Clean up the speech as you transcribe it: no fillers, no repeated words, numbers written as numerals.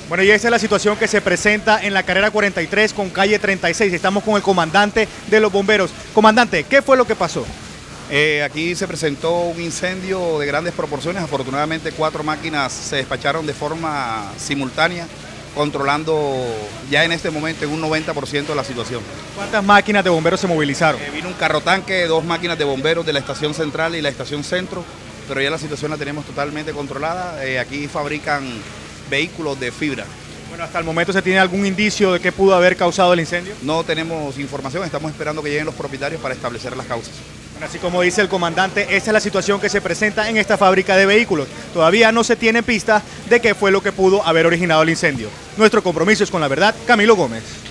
Bueno, y esa es la situación que se presenta en la carrera 43 con calle 36. Estamos con el comandante de los bomberos. Comandante, ¿qué fue lo que pasó? Aquí se presentó un incendio de grandes proporciones. Afortunadamente 4 máquinas se despacharon de forma simultánea, controlando ya en este momento en un 90% de la situación. ¿Cuántas máquinas de bomberos se movilizaron? Vino un carro tanque, 2 máquinas de bomberos de la estación central y la estación centro, pero ya la situación la tenemos totalmente controlada. Aquí fabrican vehículos de fibra. Bueno, hasta el momento, ¿se tiene algún indicio de qué pudo haber causado el incendio? No tenemos información, estamos esperando que lleguen los propietarios para establecer las causas. Bueno, así como dice el comandante, esta es la situación que se presenta en esta fábrica de vehículos. Todavía no se tiene pista de qué fue lo que pudo haber originado el incendio. Nuestro compromiso es con la verdad. Camilo Gómez.